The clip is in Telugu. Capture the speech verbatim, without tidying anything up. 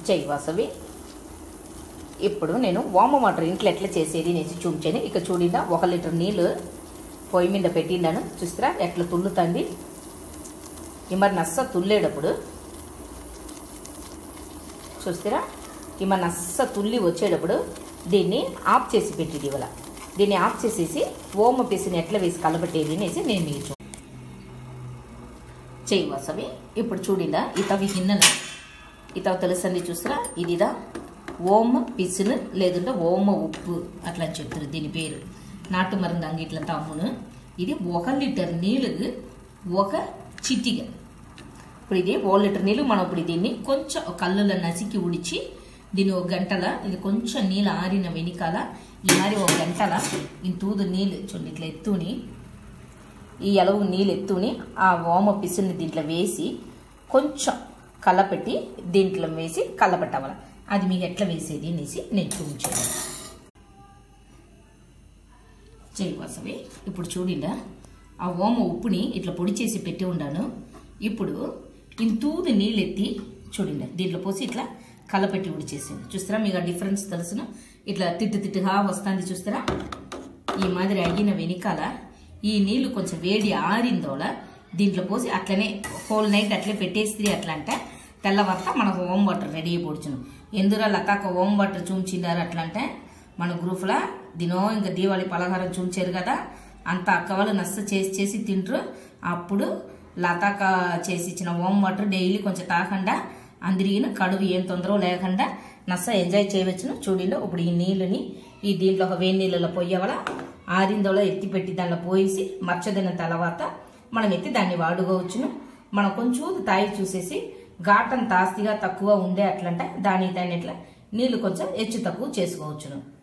చెయ్యి వాసవి. ఇప్పుడు నేను వామ వాటర్ ఇంట్లో ఎట్లా చేసేది నేను చూపించాను. ఇక చూడిందా ఒక లీటర్ నీళ్ళు పొయ్యి మీద పెట్టిండాను. చూస్తారా ఎట్లా తుల్లుతుంది. ఈ మరి నస్స తుల్లేటప్పుడు చూస్తారా ఈ మరి నస్స తుల్లి వచ్చేటప్పుడు దీన్ని ఆఫ్ చేసి పెట్టింది ఇవాళ. దీన్ని ఆఫ్ చేసేసి ఓమ పీసుని ఎట్లా వేసి కలబెట్టేది అనేసి నేను మీకు చూ చెయ్యి వాసవి. ఇప్పుడు చూడిందా ఈ తవి గిన్నెలు ఈ తవ తెలుసండి. చూస్తారా ఇదిదా ఓమ పిసును లేదంటే ఓమ ఉప్పు అట్లా చెప్తారు దీని పేరు. నాటు మరంగ అంగిట్లంతా అమ్మును. ఇది ఒక లీటర్ నీళ్ళు ఒక చిటిక. ఇప్పుడు ఇది ఓ లీటర్ నీళ్ళు మనం ఇప్పుడు దీన్ని కొంచెం కళ్ళులో నసికి ఉడిచి దీన్ని ఒక గంటల ఇది కొంచెం నీళ్ళు ఆరిన వెనికాల ఈ మరి ఒక గంటల ఈ తూదు నీళ్ళు చూడండి ఇట్లా ఎత్తుని ఈ ఎలవు నీళ్ళు ఎత్తుని ఆ ఓమ పిసుని దీంట్లో వేసి కొంచెం కలపెట్టి దీంట్లో వేసి కలపెట్టవాలి. అది మీకు ఎట్లా వేసేది అనేసి నేను చూపించాను. చెయ్యి వాసవి. ఇప్పుడు చూడిండా ఆ ఓమ ఉప్పుని ఇట్లా పొడి చేసి పెట్టి ఉండాను. ఇప్పుడు ఇంతూది నీళ్ళు ఎత్తి చూడిండా దీంట్లో పోసి ఇట్లా కలపెట్టి ఉడిచేసాను. చూస్తారా మీకు ఆ డిఫరెన్స్ తెలుసును. ఇట్లా తిట్టు తిట్టుగా వస్తుంది. చూస్తారా ఈ మాదిరి అయిన వెనికాల ఈ నీళ్లు కొంచెం వేడి ఆరిందోళ దీంట్లో పోసి అట్లనే హోల్ నైట్ అట్లే పెట్టేస్తే అట్లా అంటే తెల్లవారిత మనకు ఓం వాటర్ రెడీ అయిపోవచ్చును. ఎందులో లతాక ఓం వాటర్ చూపించినారు అట్లా అంటే మన గ్రూప్లో దినో ఇంకా దీవాళి పలహారం చూపించారు కదా అంత అక్క వాళ్ళు నస్స చేసి చేసి తింటారు. అప్పుడు లతాక చేసి ఇచ్చిన ఓం వాటర్ డైలీ కొంచెం తాకుండా అందరిగిన కడుపు ఏం తొందర లేకుండా నస్స ఎంజాయ్ చేయవచ్చును. చూడండి ఇప్పుడు ఈ నీళ్ళని ఈ దీంట్లో ఒక వేడి నీళ్ళలో పొయ్యవల ఆరిందోలో ఎత్తి పెట్టి దాంట్లో పోయేసి మర్చదిన తర్వాత మనం ఎత్తి దాన్ని వాడుకోవచ్చును. మనం కొంచెం తాయి చూసేసి ఘాటం తాస్తిగా తక్కువ ఉండే అట్లంటే దాని దాన్ని ఇట్లా నీళ్లు కొంచెం హెచ్చు తక్కువ చేసుకోవచ్చును.